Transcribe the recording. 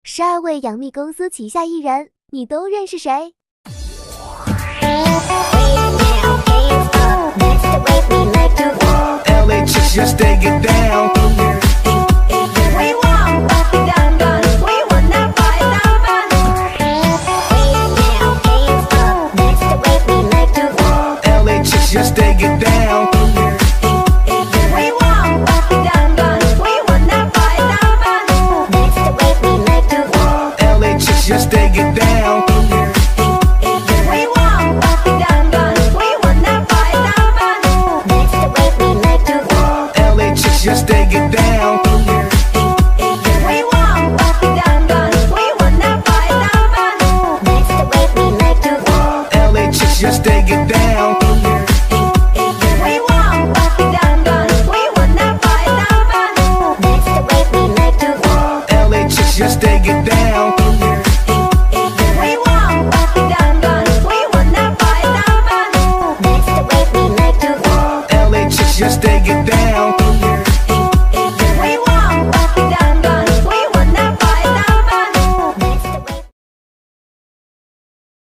12位杨幂公司旗下艺人，你都认识谁 ？LA chicks just they get down. We want 바퀴 당근, we want that 바퀴 당근. LA chicks just they get down. We want 바퀴 당근, we want that 바퀴 당근. LA chicks just they get down. We want 바퀴 당근, we want that 바퀴 당근. LA chicks just they get down. We want 바퀴 당근, we want that 바퀴 당근. LA chicks just they get down. We want 바퀴 당근, we want that 바퀴 당근. LA chicks just they get down. We want 바퀴 당근, we want that 바퀴 당근. LA chicks just they get down.